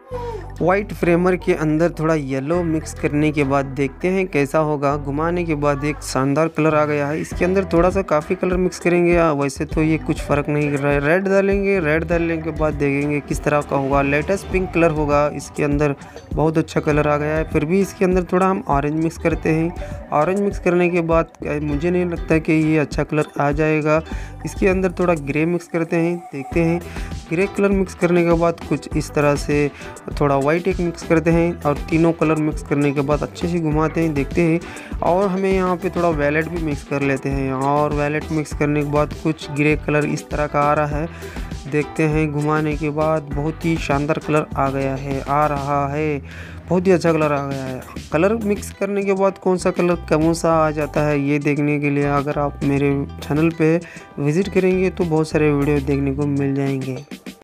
White framer के अंदर थोड़ा येलो मिक्स करने के बाद देखते हैं कैसा होगा। घुमाने के बाद एक शानदार कलर आ गया है। इसके अंदर थोड़ा सा काफ़ी कलर मिक्स करेंगे, वैसे तो ये कुछ फ़र्क नहीं कर रहा है। रेड डालेंगे, रेड डालने के बाद देखेंगे किस तरह का होगा। लेटेस्ट पिंक कलर होगा इसके अंदर, बहुत अच्छा कलर आ गया है। फिर भी इसके अंदर थोड़ा हम ऑरेंज मिक्स करते हैं। ऑरेंज मिक्स करने के बाद मुझे नहीं लगता कि ये अच्छा कलर आ जाएगा। इसके अंदर थोड़ा ग्रे मिक्स करते हैं, देखते हैं। ग्रे कलर मिक्स करने के बाद कुछ इस तरह से थोड़ा वाइट एक मिक्स करते हैं और तीनों कलर मिक्स करने के बाद अच्छे से घुमाते हैं, देखते हैं। और हमें यहाँ पे थोड़ा वैलेट भी मिक्स कर लेते हैं, और वैलेट मिक्स करने के बाद कुछ ग्रे कलर इस तरह का आ रहा है, देखते हैं। घुमाने के बाद बहुत ही शानदार कलर आ गया है, आ रहा है, बहुत ही अच्छा कलर आ गया है। कलर मिक्स करने के बाद कौन सा कलर कौन सा आ जाता है ये देखने के लिए अगर आप मेरे चैनल पे विज़िट करेंगे तो बहुत सारे वीडियो देखने को मिल जाएंगे।